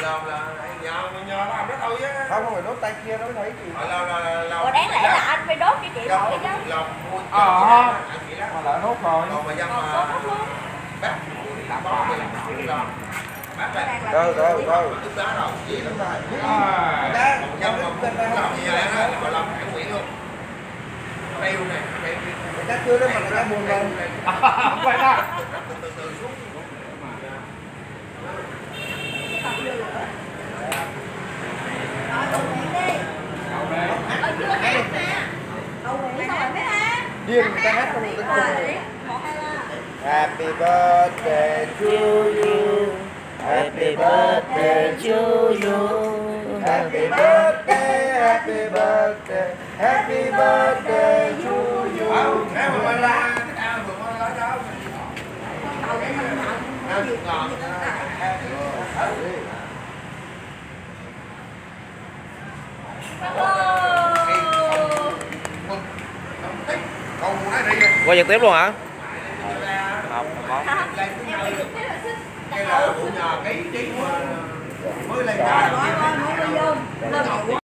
dòm là nhờ nó làm đó thôi á. Không phải đốt tay kia nó mới thấy gì. Ủa đáng lẽ là anh phải đốt cho chị hỏi chứ. Mà lỡ nốt rồi. Còn mà dâm mà bác bó thì làm bác này. Đâu. Lúc đó rồi, gì lắm rồi. Dâm mà làm gì vậy á, mà làm cái quyển luôn. Bêu này, người ta chưa đó mà người ta buồn lên. Vậy đó. Từ xuống. Điên người ta hát không được cùng. Happy birthday to you. Happy birthday to you. Happy birthday, happy birthday, happy birthday to you. Thế mà mình la, ai vừa mới nói đó. Ngon. Qua trực tiếp luôn hả? Không có. Cái là của nhờ cái ý chí mà mới lên ra.